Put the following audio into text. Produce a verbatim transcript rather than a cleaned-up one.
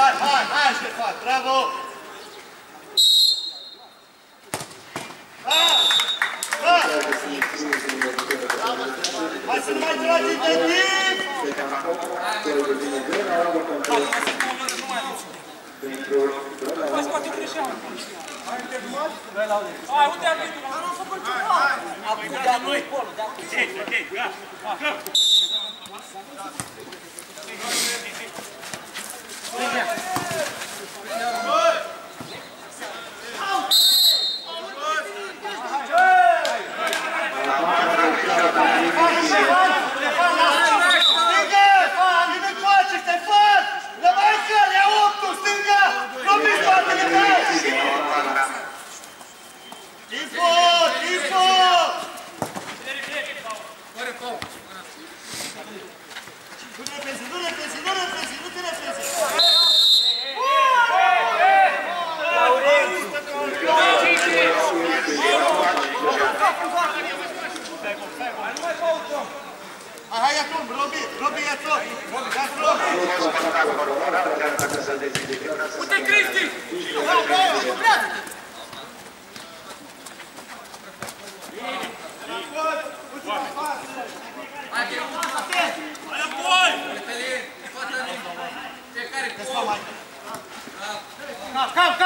hai, hai, hai, Ștefan, bravo! Hai! Hai! Hai să nu mai tragi de timp! Hai, scoate greșeală. Hai, unde am venit? Dar n-am făcut ceva! Acum, de acum, acolo, de acum. Ok, ok, gata. Hai acum, Robi, Robi, ia-ți loc! Ia-ți loc! Uite, Cristi! Hai, apoi! Fiecare! Cam, cam, cam!